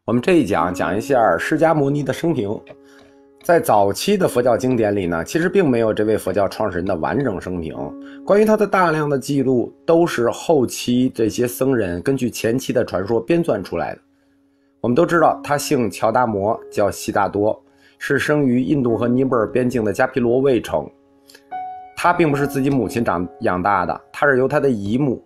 我们这一讲讲一下释迦牟尼的生平。在早期的佛教经典里呢，其实并没有这位佛教创始人的完整生平，关于他的大量的记录都是后期这些僧人根据前期的传说编纂出来的。我们都知道他姓乔达摩，叫悉达多，是生于印度和尼泊尔边境的迦毗罗卫城。他并不是自己母亲养大的，他是由他的姨母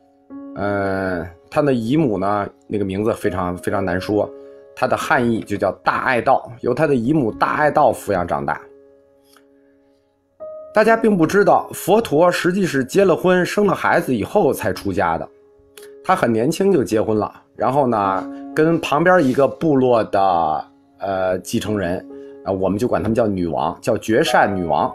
他的姨母呢，那个名字非常非常难说，他的汉译就叫大爱道，由他的姨母大爱道抚养长大。大家并不知道，佛陀实际是结了婚生了孩子以后才出家的。他很年轻就结婚了，然后呢跟旁边一个部落的继承人，我们就管他们叫女王，叫觉善女王，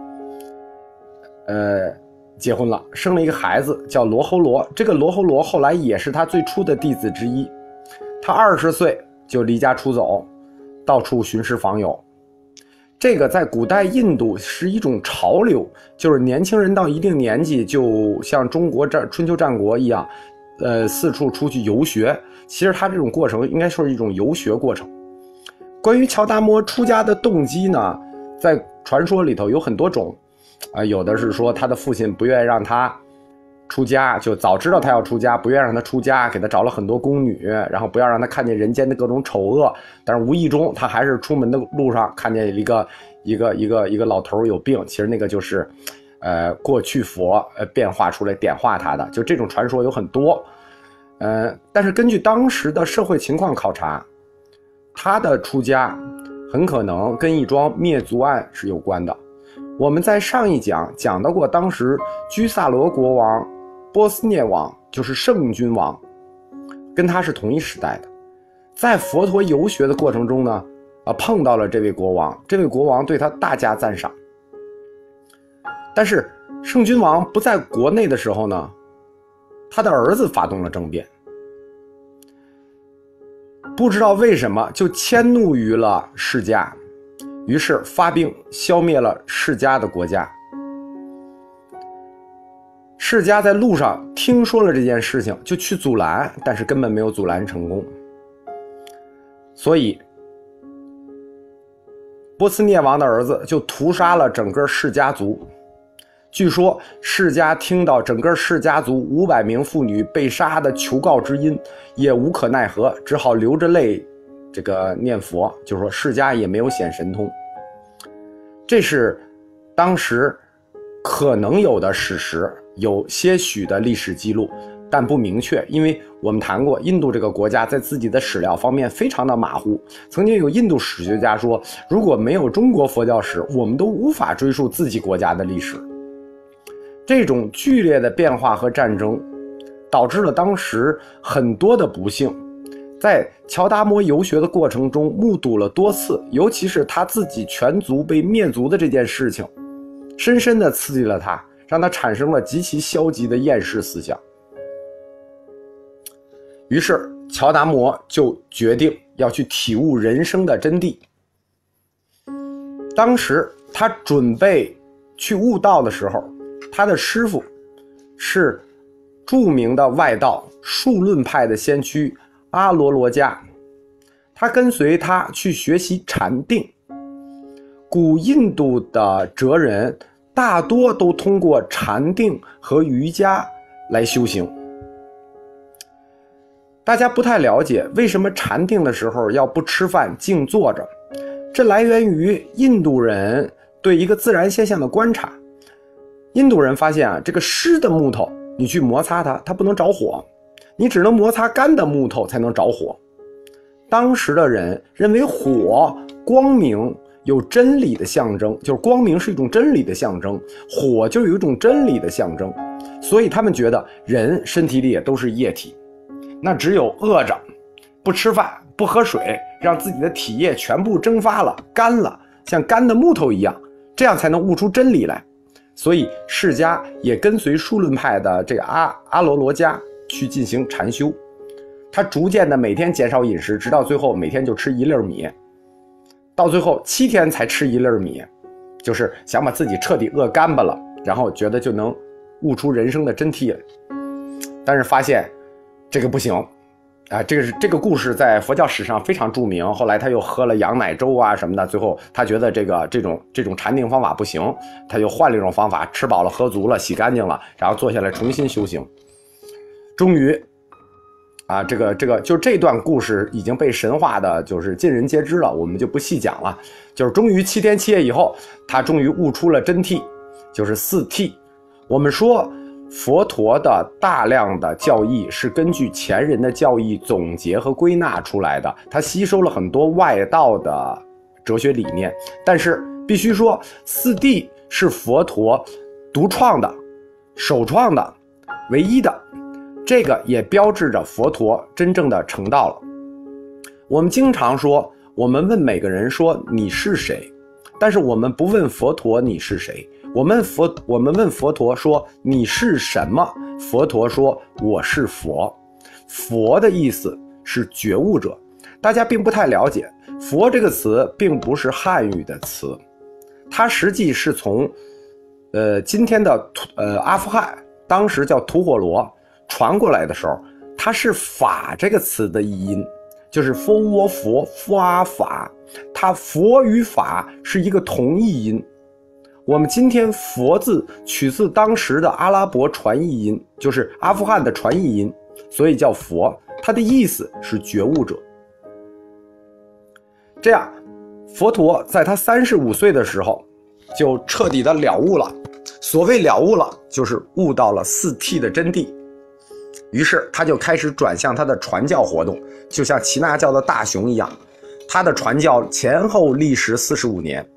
结婚了，生了一个孩子叫罗睺罗。这个罗睺罗后来也是他最初的弟子之一。他20岁就离家出走，到处寻师访友。这个在古代印度是一种潮流，就是年轻人到一定年纪就像中国春秋战国一样，四处出去游学。其实他这种过程应该说是一种游学过程。关于乔达摩出家的动机呢，在传说里头有很多种。有的是说他的父亲不愿意让他出家，就早知道他要出家，不愿意让他出家，给他找了很多宫女，然后不要让他看见人间的各种丑恶。但是无意中他还是出门的路上看见一个老头有病，其实那个就是过去佛变化出来点化他的。就这种传说有很多。但是根据当时的社会情况考察，他的出家很可能跟一桩灭族案是有关的。我们在上一讲讲到过，当时居萨罗国王波斯涅王，就是圣君王，跟他是同一时代的。在佛陀游学的过程中呢，碰到了这位国王，这位国王对他大加赞赏。但是圣君王不在国内的时候呢，他的儿子发动了政变，不知道为什么就迁怒于了释迦，于是发兵消灭了释迦的国家。释迦在路上听说了这件事情，就去阻拦，但是根本没有阻拦成功。所以波斯涅王的儿子就屠杀了整个释迦族。据说释迦听到整个释迦族500名妇女被杀的求告之音，也无可奈何，只好流着泪这个念佛，就是说释迦也没有显神通。这是当时可能有的史实，有些许的历史记录，但不明确。因为我们谈过，印度这个国家在自己的史料方面非常的马虎。曾经有印度史学家说，如果没有中国佛教史，我们都无法追溯自己国家的历史。这种剧烈的变化和战争导致了当时很多的不幸。在乔达摩游学的过程中目睹了多次，尤其是他自己全族被灭族的这件事情，深深地刺激了他，让他产生了极其消极的厌世思想。于是乔达摩就决定要去体悟人生的真谛。当时他准备去悟道的时候，他的师父是著名的外道数论派的先驱阿罗罗迦，他跟随他去学习禅定。古印度的哲人大多都通过禅定和瑜伽来修行。大家不太了解为什么禅定的时候要不吃饭静坐着，这来源于印度人对一个自然现象的观察。印度人发现这个湿的木头你去摩擦它不能着火，你只能摩擦干的木头才能着火。当时的人认为火光明有真理的象征，就是光明是一种真理的象征，火就有一种真理的象征，所以他们觉得人身体里也都是液体，那只有饿着不吃饭不喝水，让自己的体液全部蒸发了干了，像干的木头一样，这样才能悟出真理来。所以释迦也跟随数论派的这个阿罗罗迦去进行禅修，他逐渐的每天减少饮食，直到最后每天就吃1粒米，到最后7天才吃1粒米，就是想把自己彻底饿干巴了，然后觉得就能悟出人生的真谛了。但是发现这个不行， 这个故事在佛教史上非常著名。后来他又喝了羊奶粥啊什么的，最后他觉得这种禅定方法不行，他又换了一种方法，吃饱了喝足了，洗干净了，然后坐下来重新修行。终于就这段故事已经被神化的就是尽人皆知了，我们就不细讲了。就是终于7天7夜以后，他终于悟出了真谛，就是4谛。我们说佛陀的大量的教义是根据前人的教义总结和归纳出来的，他吸收了很多外道的哲学理念，但是必须说4谛是佛陀独创的、首创的、唯一的，这个也标志着佛陀真正的成道了。我们经常说，我们问每个人说你是谁，但是我们不问佛陀你是谁。我们问佛陀说你是什么，佛陀说我是佛。佛的意思是觉悟者，大家并不太了解，佛这个词并不是汉语的词，它实际是从今天的阿富汗，当时叫吐火罗传过来的时候，它是法这个词的译音，就是佛我佛佛阿法，它佛与法是一个同义音。我们今天佛字取自当时的阿拉伯传译音，就是阿富汗的传译音，所以叫佛，它的意思是觉悟者。这样佛陀在他35岁的时候就彻底的了悟了，所谓了悟了就是悟到了4谛的真谛。于是他就开始转向他的传教活动，就像耆那教的大雄一样，他的传教前后历时45年。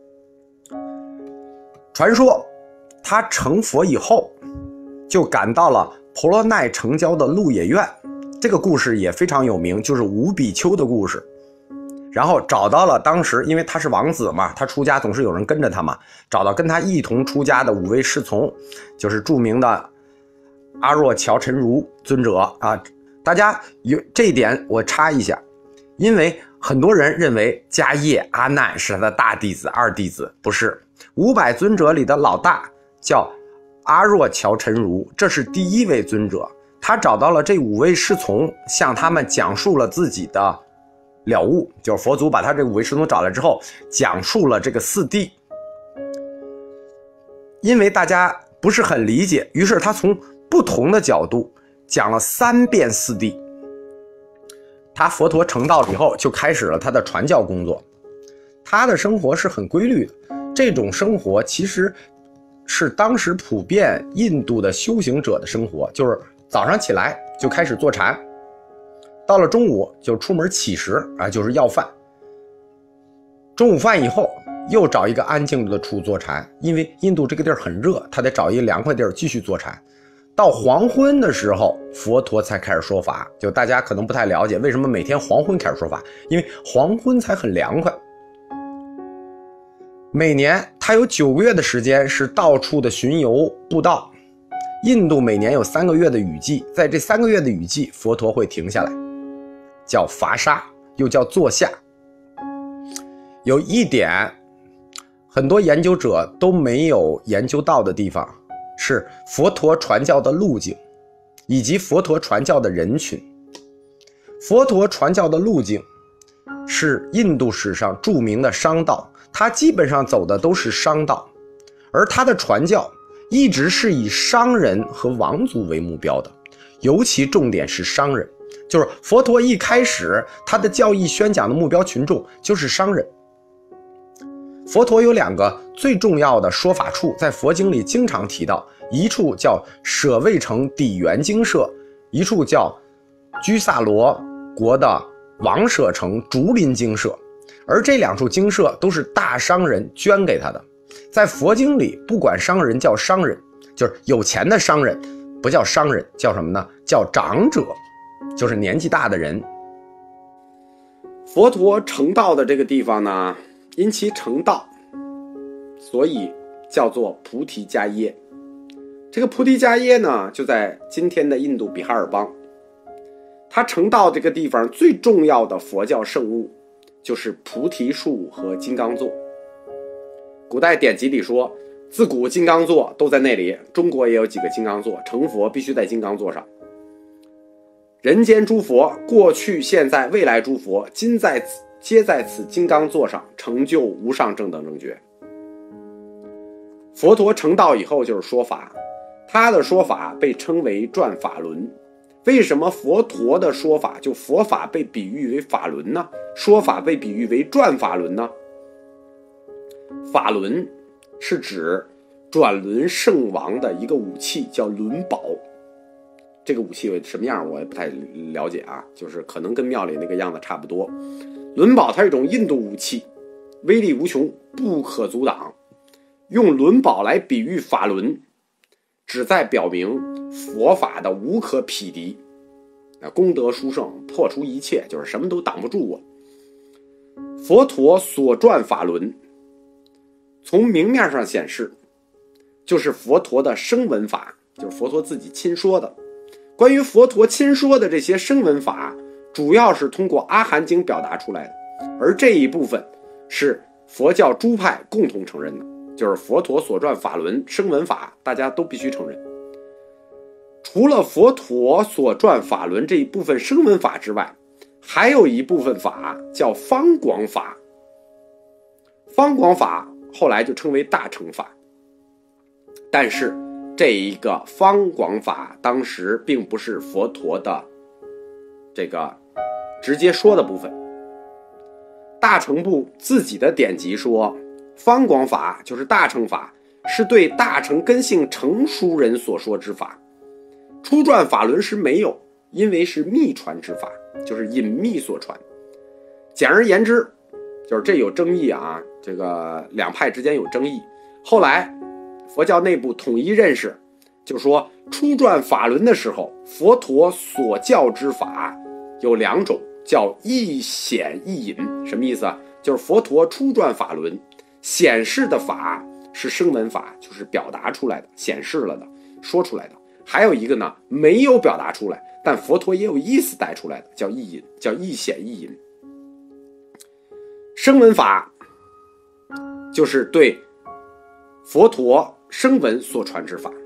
传说他成佛以后就赶到了婆罗奈城郊的鹿野苑，这个故事也非常有名，就是五比丘的故事。然后找到了当时，因为他是王子嘛，他出家总是有人跟着他嘛，找到跟他一同出家的5位侍从，就是著名的阿若乔陈如尊者啊。大家有这一点我插一下，因为很多人认为迦叶阿难是他的大弟子二弟子，不是，500尊者里的老大叫阿若乔陈如，这是第1位尊者。他找到了这5位侍从，向他们讲述了自己的了悟，就是佛祖把他这5位侍从找来之后，讲述了这个4谛。因为大家不是很理解，于是他从不同的角度讲了3遍4谛。他佛陀成道以后就开始了他的传教工作，他的生活是很规律的，这种生活其实是当时普遍印度的修行者的生活，就是早上起来就开始坐禅，到了中午就出门乞食就是要饭，中午饭以后又找一个安静的处坐禅，因为印度这个地儿很热，他得找一个凉快地儿继续坐禅。到黄昏的时候，佛陀才开始说法。就大家可能不太了解，为什么每天黄昏开始说法？因为黄昏才很凉快。每年他有9个月的时间是到处的巡游布道。印度每年有3个月的雨季，在这3个月的雨季，佛陀会停下来，叫伐沙，又叫坐下。有一点很多研究者都没有研究到的地方，是佛陀传教的路径以及佛陀传教的人群。佛陀传教的路径是印度史上著名的商道，他基本上走的都是商道，而他的传教一直是以商人和王族为目标的，尤其重点是商人，就是佛陀一开始他的教义宣讲的目标群众就是商人。佛陀有2个最重要的说法处，在佛经里经常提到，一处叫舍卫城底园精舍，一处叫居萨罗国的王舍城竹林精舍，而这2处精舍都是大商人捐给他的。在佛经里，不管商人叫商人，就是有钱的商人，不叫商人，叫什么呢？叫长者，就是年纪大的人。佛陀成道的这个地方呢，因其成道，所以叫做菩提迦耶。这个菩提迦耶呢，就在今天的印度比哈尔邦。他成道这个地方最重要的佛教圣物就是菩提树和金刚座。古代典籍里说，自古金刚座都在那里，中国也有几个金刚座，成佛必须在金刚座上。 人间诸佛，过去、现在、未来诸佛，皆在此金刚座上成就无上正等正觉。佛陀成道以后就是说法，他的说法被称为转法轮。为什么佛陀的说法，就佛法被比喻为法轮呢？说法被比喻为转法轮呢？法轮是指转轮圣王的一个武器，叫轮宝。这个武器什么样我也不太了解啊，就是可能跟庙里那个样子差不多。轮宝它是一种印度武器，威力无穷，不可阻挡。用轮宝来比喻法轮，旨在表明佛法的无可匹敌，功德殊胜，破除一切，就是什么都挡不住我。佛陀所转法轮，从明面上显示，就是佛陀的声闻法，就是佛陀自己亲说的。关于佛陀亲说的这些声闻法，主要是通过阿含经表达出来的，而这一部分是佛教诸派共同承认的，就是佛陀所转法轮声闻法，大家都必须承认。除了佛陀所转法轮这一部分声闻法之外，还有一部分法叫方广法。方广法后来就称为大乘法，但是这一个方广法当时并不是佛陀的这个直接说的部分。大乘部自己的典籍说，方广法就是大乘法，是对大乘根性成熟人所说之法。初转法轮时没有，因为是秘传之法，就是隐秘所传。简而言之，就是这有争议啊，这个两派之间有争议。后来佛教内部统一认识，就说初转法轮的时候，佛陀所教之法有两种，叫一显一隐。什么意思啊？就是佛陀初转法轮显示的法是声闻法，就是表达出来的，显示了的，说出来的。还有一个呢，没有表达出来，但佛陀也有意思带出来的，叫一隐，叫一显一隐。声闻法就是对佛陀声闻所传之法，